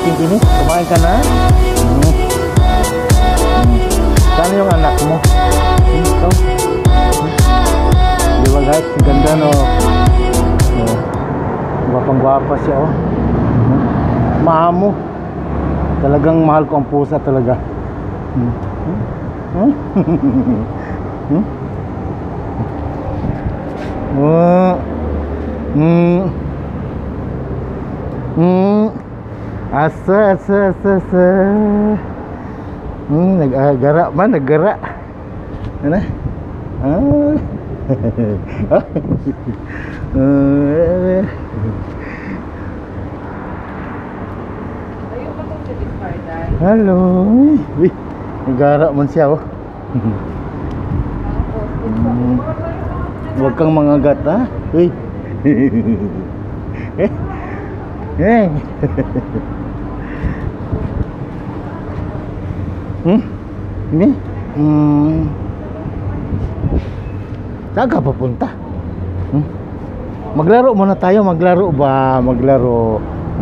Tini? Kumain ka na? Saan yung anak mo? Ito. Di ba guys? Ang ganda no? Gwapang-gwapa siya oh. Maamo. Talagang mahal ko ang pusa talaga. Asa. Naggara man, naggara. Ano? Halo. Wih, naggara man siya oh. Huwag kang mangagat ha. Uy. Ini? Saan ka papunta? Maglaro muna tayo. Maglaro ba? Maglaro.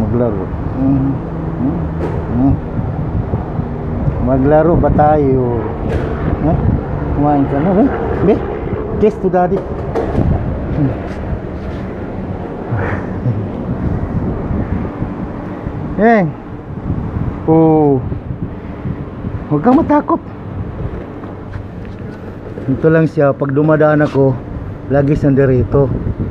Maglaro ba tayo? Kumain ka na ba? Be? Kiss to daddy. Oh. Huwag kang matakot. Ito lang siya. Pag dumadaan ako, lagi sandirito.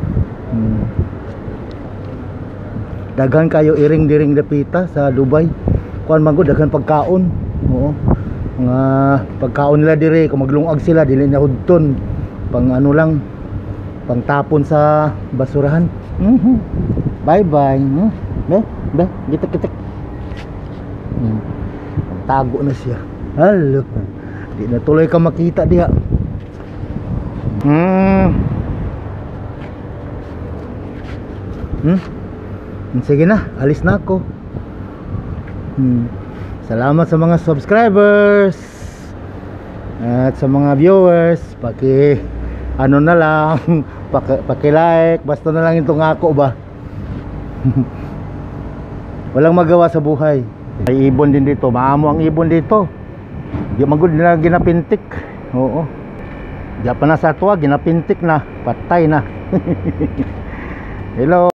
Daghan kayo iring-diring dapita sa Dubai. Kuan man gud daghan pagkaon. Oo. Mga pagkaon nila dire, kung maglungag sila dili na hudton. Pang ano lang, pang tapon sa basurahan. Bye bye. Be, gitik. Tago na siya. Halo. Di na tuloy ka makita diha. Sige na, alis na ako. Salamat sa mga subscribers at sa mga viewers. Ano na lang, paki-like, basta na lang itong ako ba. Walang magawa sa buhay. May ibon din dito, maamo ang ibon dito. Di magud nila ginapintik. Oo. Di pa na sa tuwa, ginapintik na, patay na. Hello.